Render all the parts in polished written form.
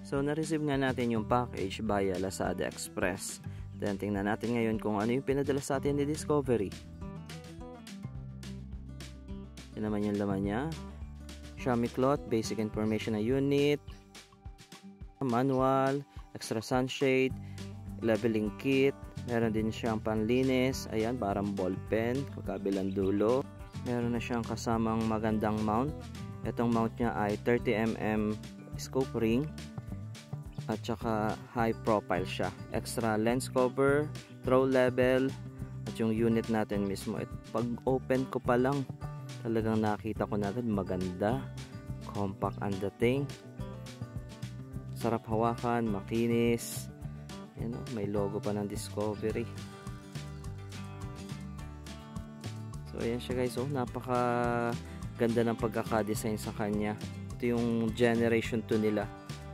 So, na-receive nga natin yung package via Lazada Express. Then, tingnan natin ngayon kung ano yung pinadala sa atin ni Discovery. Yan naman yung laman niya. Xiaomi cloth, basic information na unit, manual, extra sunshade, leveling kit, meron din siyang panlinis, ayan, parang ball pen, kabilang dulo. Meron na siyang kasamang magandang mount. Itong mount niya ay 30mm scope ring. At saka high profile siya. Extra lens cover, throw level, at yung unit natin mismo. Pag open ko pa lang, talagang nakita ko na agad maganda. Compact ang dating. Sarap hawakan, makinis. Yan, may logo pa ng Discovery. So ayan siya guys, napaka ganda ng pagkaka-design sa kanya. Ito yung generation 2 nila.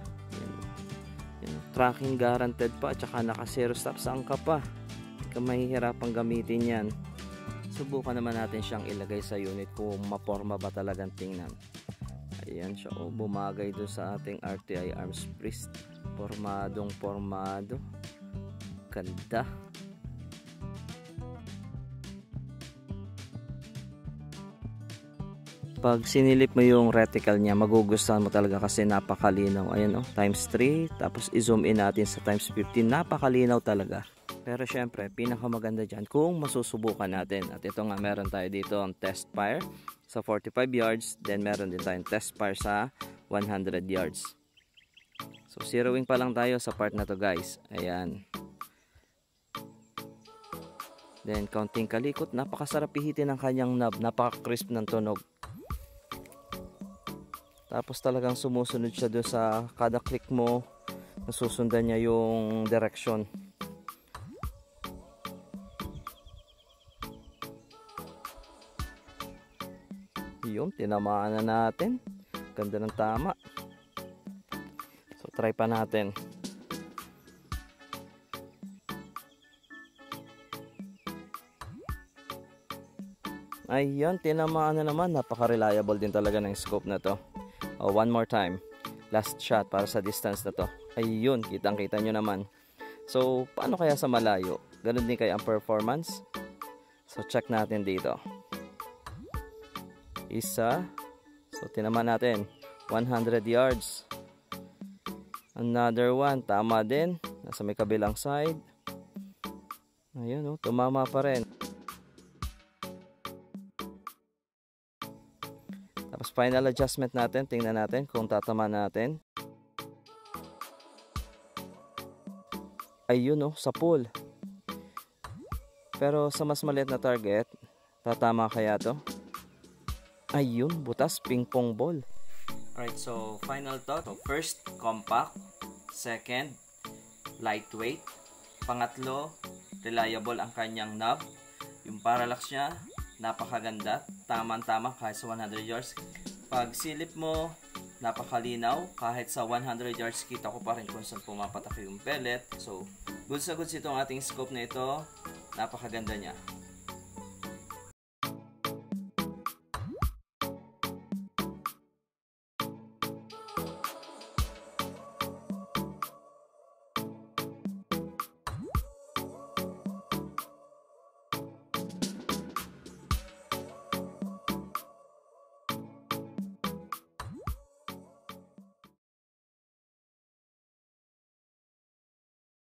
Tracking guaranteed pa, at saka naka zero stop saan ka pa, hindi ka mahihirapang gamitin yan. Subukan naman natin siyang ilagay sa unit kung maporma ba talagang tingnan. Ayan siya, bumagay doon sa ating RTI arms wrist. Pormadong pormado, ganda. Pag sinilip mo yung reticle niya, magugustuhan mo talaga kasi napakalinaw. Ayan times 3, tapos i-zoom in natin sa times 15, napakalinaw talaga. Pero syempre, pinakamaganda dyan kung masusubukan natin. At ito nga, meron tayo dito ang test fire sa 45 yards, then meron din tayong test fire sa 100 yards. So zeroing pa lang tayo sa part na to guys. Ayan. Then counting kalikot, napakasarap pihitin ng kanyang knob, napaka-crisp ng tunog. Tapos talagang sumusunod siya doon sa kada click mo, nasusundan niya yung direction. Yun, tinamaan na natin. Ganda ng tama. So try pa natin. Ayan, tinamaan na naman. Napaka-reliable din talaga ng scope na to. One more time, last shot para sa distance na to. Ayun, kitang-kita nyo naman. So, paano kaya sa malayo? Ganun din kaya ang performance? So, check natin dito. Isa. So, tinaman natin. 100 yards. Another one. Tama din. Nasa may kabilang side. Ayun, tumama pa rin. Tapos final adjustment natin, tingnan natin kung tatama natin. Ayun sa pool. Pero sa mas maliit na target, tatama kaya to? Ayun, butas, ping pong ball. Alright, so final thought. First, compact. Second, lightweight. Pangatlo, reliable ang kanyang knob. Yung parallax niya, napakaganda, tamang-tama kahit sa 100 yards. Pag silip mo, napakalinaw. Kahit sa 100 yards, kita ko pa rin kung saan pumapatak yung pellet. So, goods na goods itong ating scope na ito. Napakaganda niya.